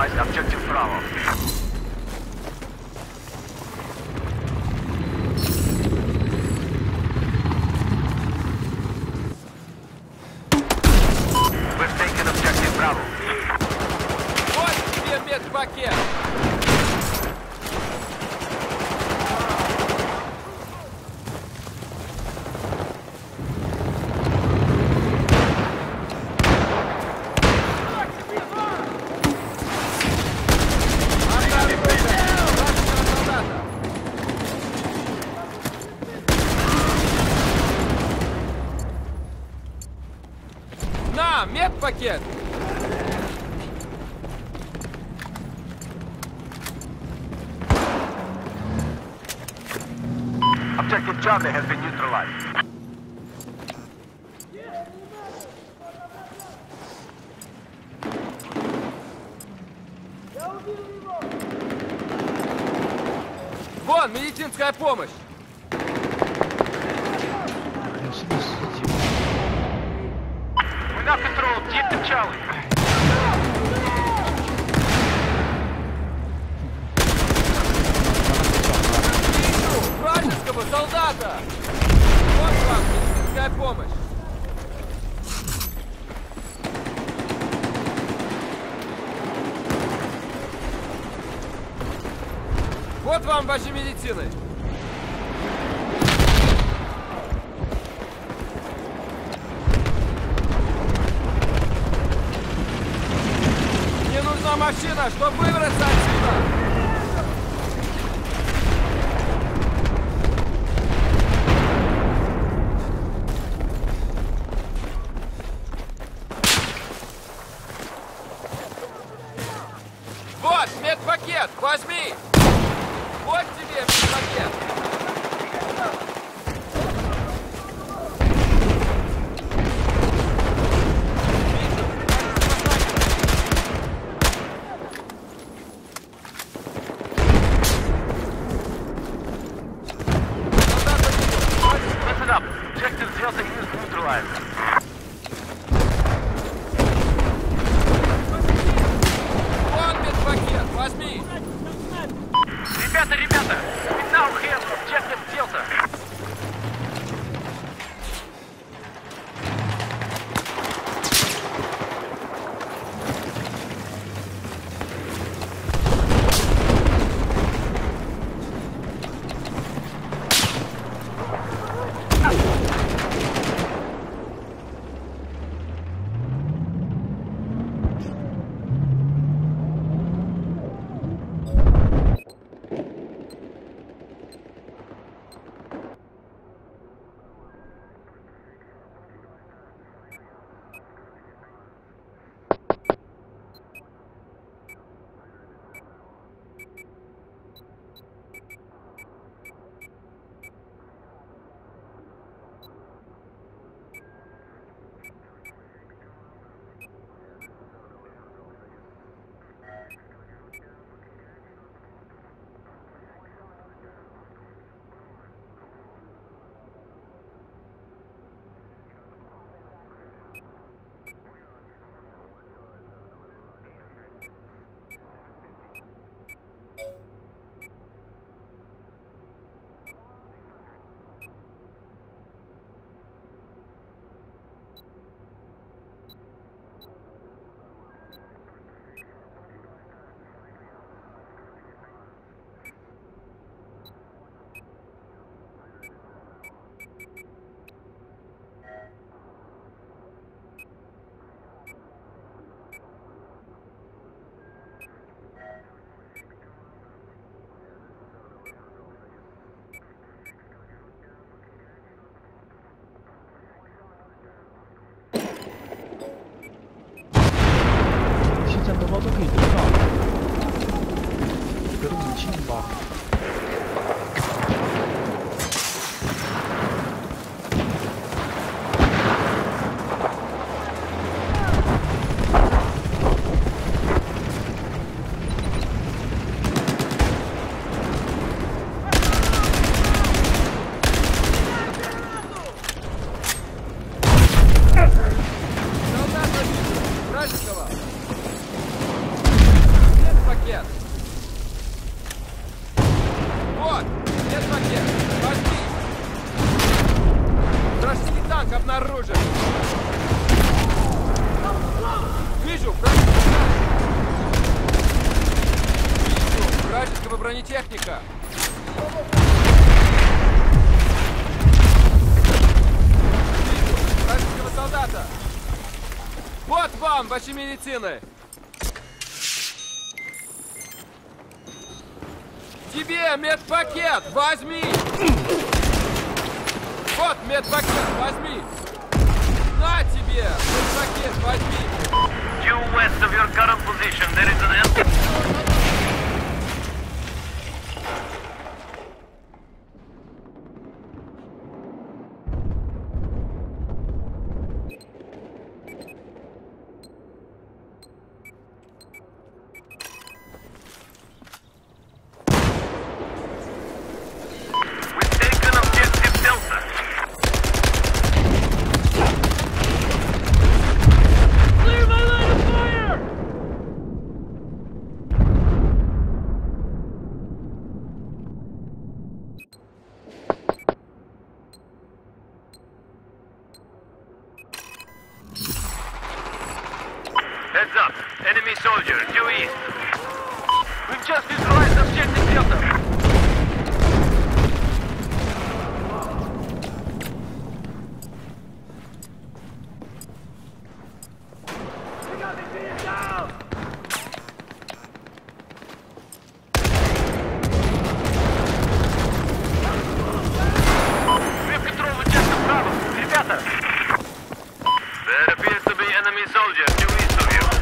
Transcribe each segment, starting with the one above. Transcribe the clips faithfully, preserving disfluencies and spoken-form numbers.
neutralized objective Bravo. We've taken objective Bravo. Вот тебе медпакет! На, медпакет! Objective Charlie has been neutralized. Вон, медицинская помощь! We now control objective Charlie. Вражеского солдата! Вот вам медицинская помощь! Вот вам ваши медицины! Мне нужна машина, чтобы выбраться отсюда! Вот, медпакет, возьми! Вот тебе медпакет! Listen up. Objective Delta is neutralized. Вон медпакет, возьми! медпакет! Возьми! Вражеский танк обнаружен! Вижу! Вражеский танк! Вижу! Вражеского бронетехника! Вижу! Вражеского солдата! Вот вам, ваши медицины! Тебе медпакет! Возьми! Вот медпакет! Возьми! На тебе! Медпакет! Возьми! Due west of your current position, there is an enemy. We've taken objective Delta. Clear my line of fire! Heads up. Enemy soldier, due east. We've just neutralized objective Delta. We have control of objective Bravo. Ребята! There appears to be enemy soldier due east of you.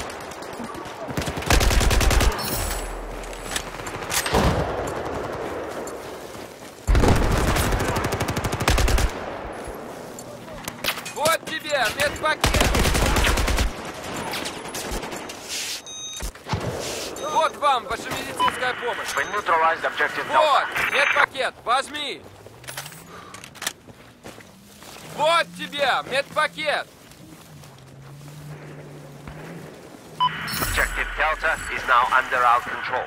Вот тебе медпакет! Вот вам ваша медицинская помощь! We neutralized objective Вот! Медпакет! Возьми! Вот тебе медпакет! Objective Delta is now under our control.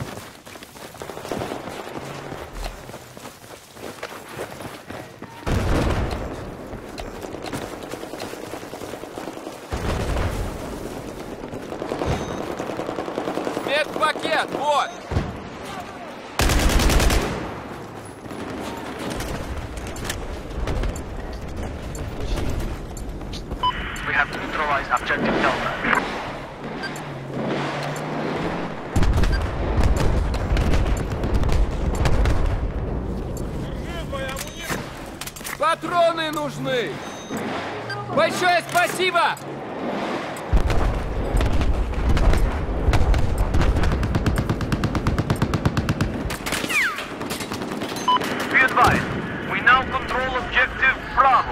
Медпакет! Вот! We have neutralized objective Delta. Патроны нужны! Большое спасибо! Be advised, we now control objective Bravo.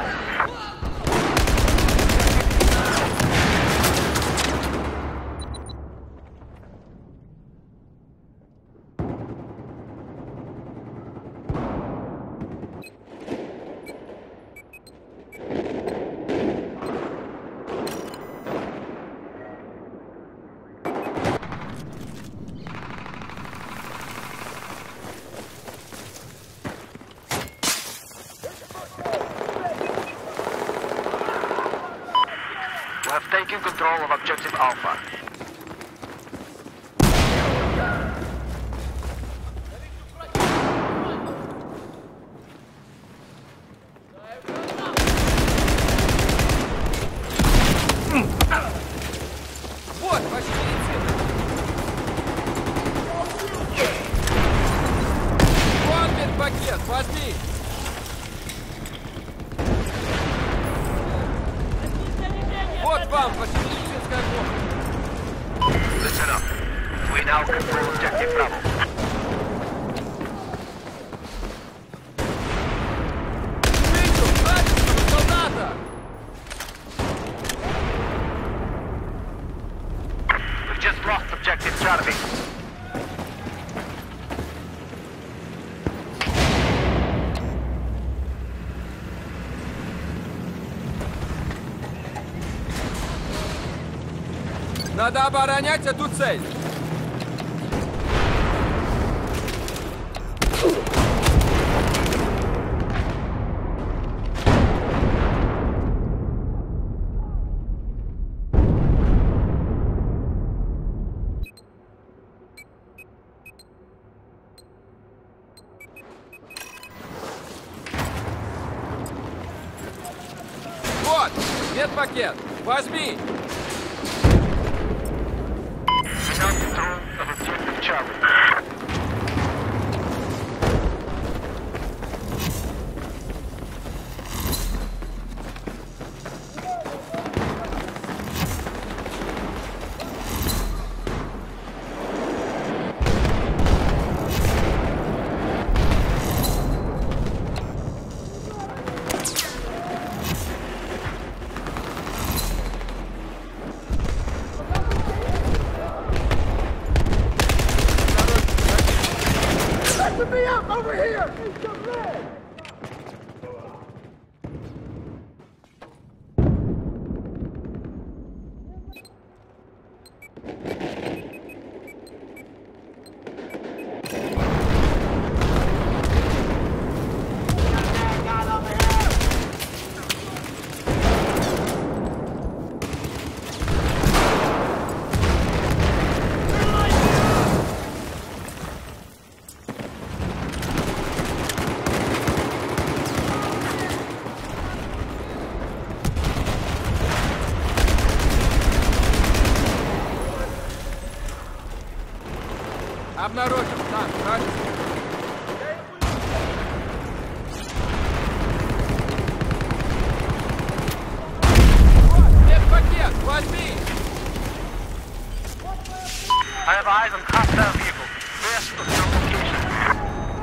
We have taken control of objective Alpha. Вот ваши медицины! Вот медпакет! Возьми! Вот вам ваша медицинская помощь! Listen up. We now control objective Bravo. Вижу! Вражеского солдата! We've just lost objective Charlie. Надо оборонять эту цель! Медпакет! Возьми! We got control of objective Charlie. Обнаружен. Так, правильно. Вот, медпакет, возьми! I have eyes on hostile vehicle. West of your location.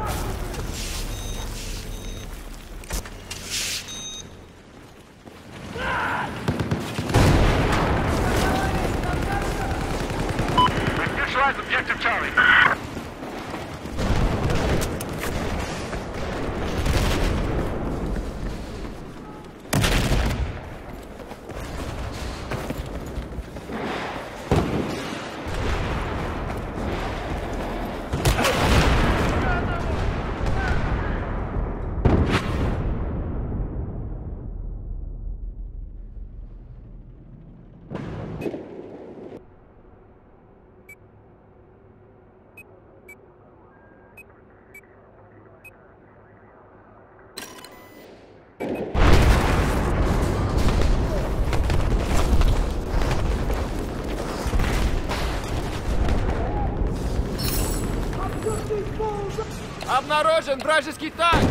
We've neutralized objective Charlie. Обнаружен вражеский танк!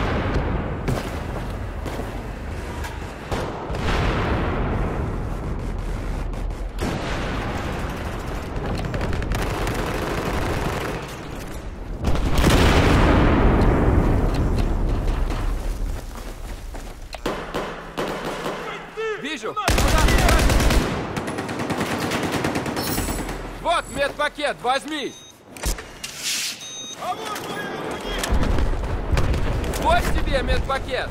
Вижу! Вот медпакет, возьми! Вот тебе медпакет!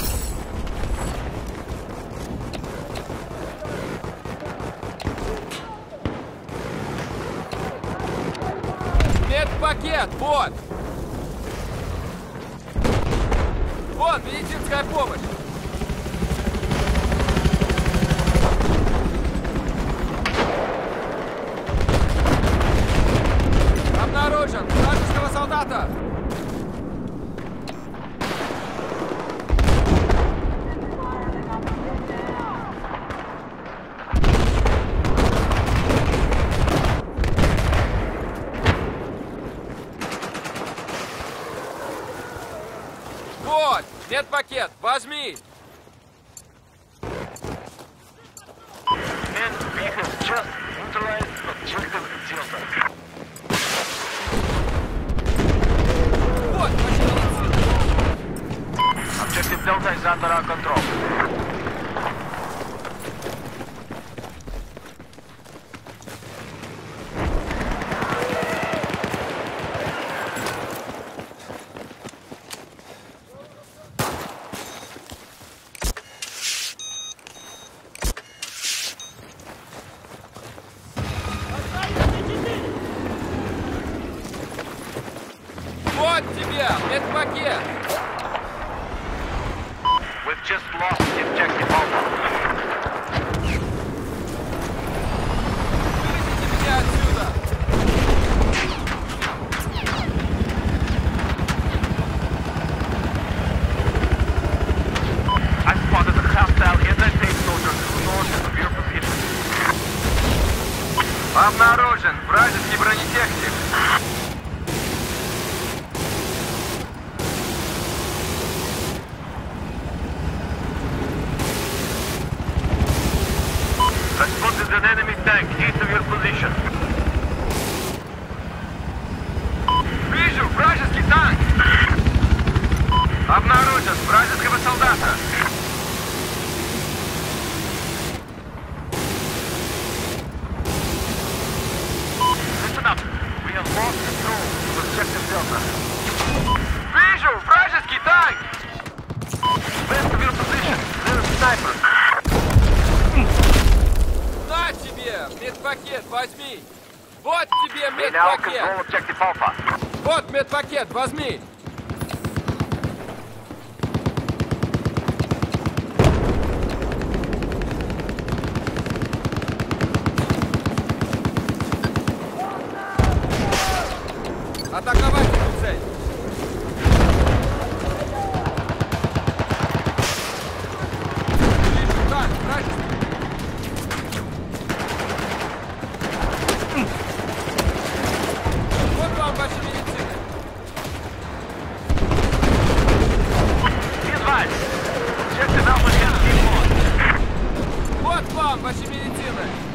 Медпакет, вот! Вот медицинская помощь! Обнаружен вражеского солдата! Вот, медпакет, возьми! Men, we have just neutralized objective Delta. Вот, почти. Objective Delta is under our control. Вот тебе, медпакет! We've just lost objective Alpha. Вывезите меня отсюда! I spotted a hostile anti-tank soldier возьми. Вот тебе We now медпакет. control objective Alpha. Вот медпакет, возьми. Атаковать эту цель. Вижу танк, вражеский. Вот вам ваши медицины. Be advised. Objective Alpha has been lost. Вот вам ваши медицины.